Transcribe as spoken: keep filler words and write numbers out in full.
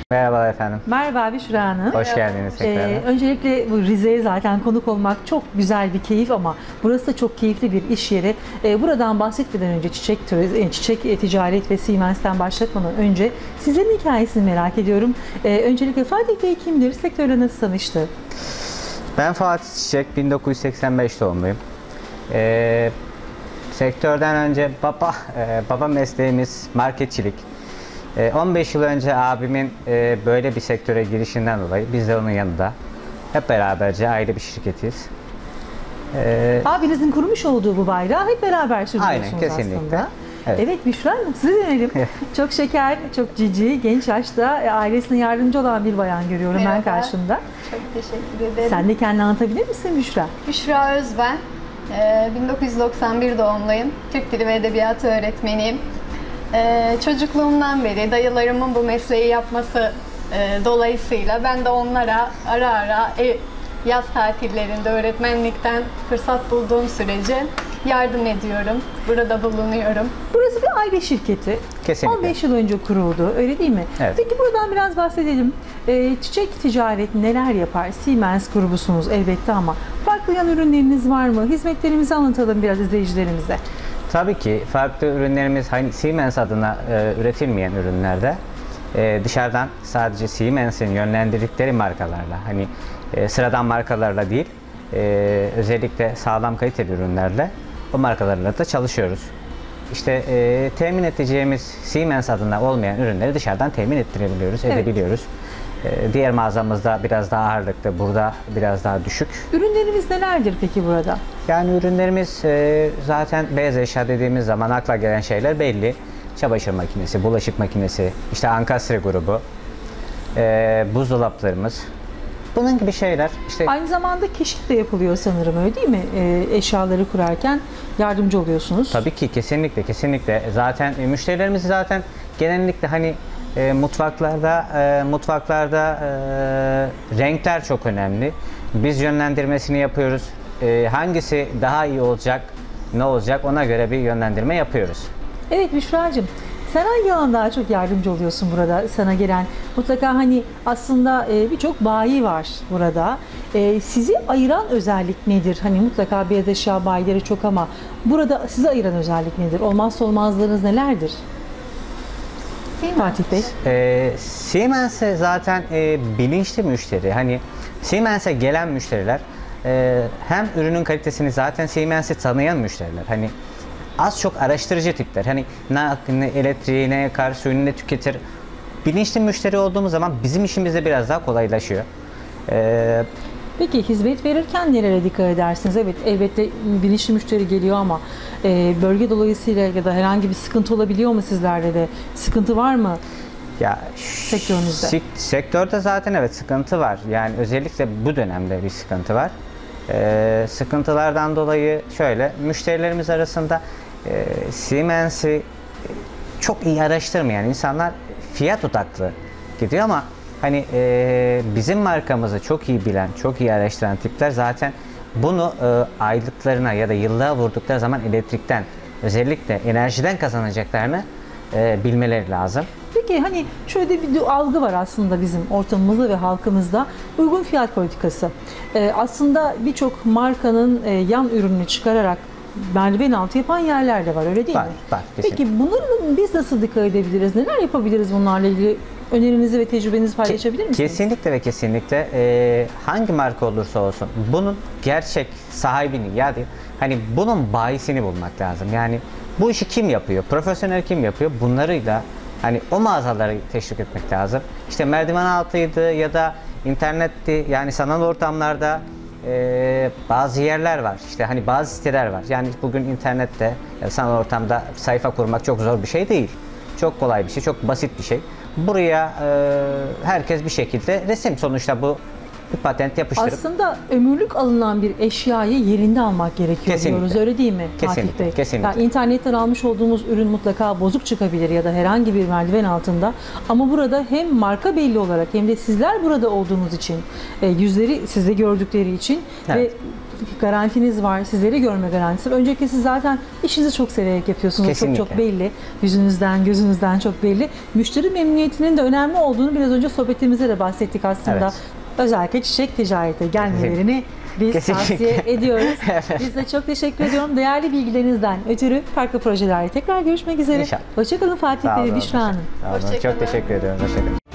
Merhaba efendim. Merhaba Büşra Hanım. Hoş geldiniz tekrar. Ee, öncelikle bu Rize'ye zaten konuk olmak çok güzel bir keyif ama burası da çok keyifli bir iş yeri. Ee, buradan bahsetmeden önce çiçek, çiçek ticaret ve Siemens'ten başlatmadan önce sizlerin hikayesini merak ediyorum. Ee, öncelikle Fatih Bey kimdir? Sektörle nasıl tanıştı? Ben Fatih Çiçek, bin dokuz yüz seksen beş doğumluyum. Ee, sektörden önce baba, e, baba mesleğimiz marketçilik. on beş yıl önce abimin böyle bir sektöre girişinden dolayı biz de onun yanında hep beraberce aile bir şirketiyiz. Ee, Abinizin kurmuş olduğu bu bayrağı hep beraber sürdürüyorsunuz aynen, kesinlikle. aslında. Evet, evet Büşra Hanım, size dönelim. Çok şeker, çok cici, genç yaşta ailesine yardımcı olan bir bayan görüyorum. Merhaba. Ben karşımda. Çok teşekkür ederim. Sen de kendini anlatabilir misin Büşra? Büşra Özben, bin dokuz yüz doksan bir doğumluyum. Türk Dili ve Edebiyatı öğretmeniyim. Ee, çocukluğumdan beri dayılarımın bu mesleği yapması e, dolayısıyla ben de onlara ara ara ev, yaz tatillerinde öğretmenlikten fırsat bulduğum sürece yardım ediyorum. Burada bulunuyorum. Burası bir aile şirketi. Kesinlikle. on beş yıl önce kuruldu, öyle değil mi? Evet. Peki buradan biraz bahsedelim. Ee, çiçek ticaret neler yapar? Siemens grubusunuz elbette ama farklı yan ürünleriniz var mı? Hizmetlerimizi anlatalım biraz izleyicilerimize. Tabii ki farklı ürünlerimiz hani Siemens adına e, üretilmeyen ürünlerde e, dışarıdan sadece Siemens'in yönlendirdikleri markalarla, hani e, sıradan markalarla değil, e, özellikle sağlam kaliteli ürünlerle o markalarla da çalışıyoruz. İşte e, temin edeceğimiz Siemens adına olmayan ürünleri dışarıdan temin ettirebiliyoruz, Evet. edebiliyoruz. E, diğer mağazamızda biraz daha ağırlıklı, burada biraz daha düşük. Ürünlerimiz nelerdir peki burada? Yani ürünlerimiz e, zaten beyaz eşya dediğimiz zaman akla gelen şeyler belli. Çamaşır makinesi, bulaşık makinesi, işte ankastre grubu, e, buzdolaplarımız, bunun gibi şeyler. İşte Aynı zamanda keşif de yapılıyor sanırım, öyle değil mi? Ee, eşyaları kurarken yardımcı oluyorsunuz. tabii ki kesinlikle kesinlikle zaten e, müşterilerimiz zaten genellikle hani e, mutfaklarda e, mutfaklarda e, renkler çok önemli. Biz yönlendirmesini yapıyoruz. E, hangisi daha iyi olacak, ne olacak, ona göre bir yönlendirme yapıyoruz. Evet Büşra'cığım, sen hangi alanda daha çok yardımcı oluyorsun burada sana gelen? Mutlaka hani aslında e, birçok bayi var burada. E, sizi ayıran özellik nedir? Hani mutlaka beyaz eşya bayileri çok ama burada sizi ayıran özellik nedir? Olmazsa olmazlarınız nelerdir? Siemens. Fatih Bey. E, Siemens'e zaten e, bilinçli müşteri. Hani Siemens'e gelen müşteriler e, hem ürünün kalitesini zaten Siemens'i tanıyan müşteriler. Hani az çok araştırıcı tipler. Hani ne, ne elektriği, ne yakar, suyunu ne tüketir. Bilinçli müşteri olduğumuz zaman bizim işimiz de biraz daha kolaylaşıyor. E, Peki hizmet verirken nerelere dikkat edersiniz? Evet, elbette bilinçli müşteri geliyor ama e, bölge dolayısıyla ya da herhangi bir sıkıntı olabiliyor mu sizlerde de? Sıkıntı var mı? Ya Sektörünüzde. sek- Sektörde zaten evet sıkıntı var. Yani özellikle bu dönemde bir sıkıntı var. Ee, sıkıntılardan dolayı şöyle, müşterilerimiz arasında e, Siemens'i çok iyi araştırmayan insanlar fiyat odaklı gidiyor ama hani e, bizim markamızı çok iyi bilen, çok iyi araştıran tipler zaten bunu e, aylıklarına ya da yıllığa vurdukları zaman elektrikten, özellikle enerjiden kazanacaklarını e, bilmeleri lazım. Peki hani şöyle bir algı var aslında bizim ortamımızda ve halkımızda, uygun fiyat politikası. Ee, aslında birçok markanın e, yan ürününü çıkararak merdiven altı yapan yerler de var, öyle değil Var, mi? var, kesinlikle. Peki bunları biz nasıl dikkat edebiliriz? Neler yapabiliriz bunlarla ilgili? Önerinizi ve tecrübenizi paylaşabilir misiniz? Kesinlikle ve kesinlikle e, hangi marka olursa olsun bunun gerçek sahibini ya da hani bunun bayisini bulmak lazım. Yani bu işi kim yapıyor? Profesyonel kim yapıyor? Bunlarıyla hani o mağazaları teşvik etmek lazım. İşte merdiven altıydı ya da internetti, yani sanal ortamlarda e, bazı yerler var. İşte hani bazı siteler var. Yani bugün internette ya da sanal ortamda sayfa kurmak çok zor bir şey değil. Çok kolay bir şey, çok basit bir şey. Buraya e, herkes bir şekilde resim, sonuçta bu bir patent yapıştırıp. Aslında ömürlük alınan bir eşyayı yerinde almak gerekiyor Kesinlikle. diyoruz, öyle değil mi Kesinlikle, Fatih Bey? kesinlikle. Yani internetten almış olduğumuz ürün mutlaka bozuk çıkabilir ya da herhangi bir merdiven altında. Ama burada hem marka belli olarak hem de sizler burada olduğunuz için, e, yüzleri sizde gördükleri için Evet. ve garantiniz var, sizleri görme garantisi var. Öncelikle siz zaten işinizi çok severek yapıyorsunuz. O Çok Kesinlikle. çok belli. Yüzünüzden, gözünüzden çok belli. Müşteri memnuniyetinin de önemli olduğunu biraz önce sohbetimizde de bahsettik aslında. Evet. Özellikle çiçek ticarete gelmelerini biz Kesinlikle. tavsiye ediyoruz. Evet. Biz de çok teşekkür ediyorum. Değerli bilgilerinizden ötürü farklı projelerde tekrar görüşmek üzere. İnşallah. Hoşçakalın Fatih Sağ Bey olun. ve Büşra Hanım. Sağ olun. Hoşça kalın. Çok teşekkür ediyorum. Hoşça kalın.